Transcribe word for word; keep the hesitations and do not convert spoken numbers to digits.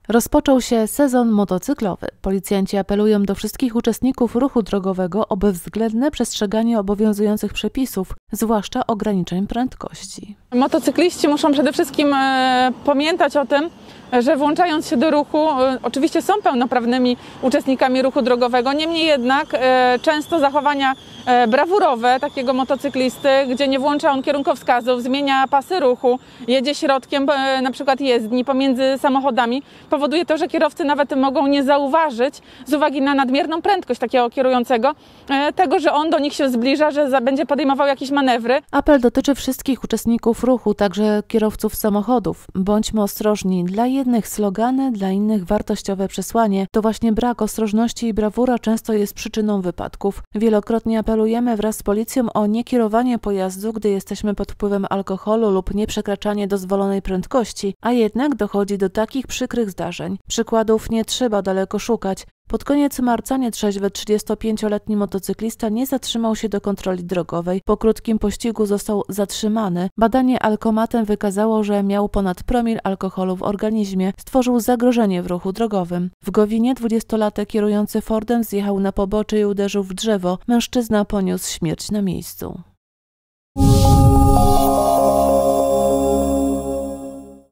Rozpoczął się sezon motocyklowy. Policjanci apelują do wszystkich uczestników ruchu drogowego o bezwzględne przestrzeganie obowiązujących przepisów, zwłaszcza ograniczeń prędkości. Motocykliści muszą przede wszystkim e, pamiętać o tym, że włączając się do ruchu, e, oczywiście są pełnoprawnymi uczestnikami ruchu drogowego, niemniej jednak e, często zachowania e, brawurowe takiego motocyklisty, gdzie nie włącza on kierunkowskazów, zmienia pasy ruchu, jedzie środkiem e, na przykład jezdni pomiędzy samochodami, powoduje to, że kierowcy nawet mogą nie zauważyć z uwagi na nadmierną prędkość takiego kierującego, e, tego, że on do nich się zbliża, że za, będzie podejmował jakieś manewry. Apel dotyczy wszystkich uczestników ruchu, także kierowców samochodów. Bądźmy ostrożni. Dla jednych slogany, dla innych wartościowe przesłanie. To właśnie brak ostrożności i brawura często jest przyczyną wypadków. Wielokrotnie apelujemy wraz z policją o niekierowanie pojazdu, gdy jesteśmy pod wpływem alkoholu lub nieprzekraczanie dozwolonej prędkości, a jednak dochodzi do takich przykrych zdarzeń. Przykładów nie trzeba daleko szukać. Pod koniec marca nietrzeźwy trzydziestopięcioletni motocyklista nie zatrzymał się do kontroli drogowej. Po krótkim pościgu został zatrzymany. Badanie alkomatem wykazało, że miał ponad promil alkoholu w organizmie. Stworzył zagrożenie w ruchu drogowym. W Gowinie dwudziestolatek kierujący Fordem zjechał na pobocze i uderzył w drzewo. Mężczyzna poniósł śmierć na miejscu.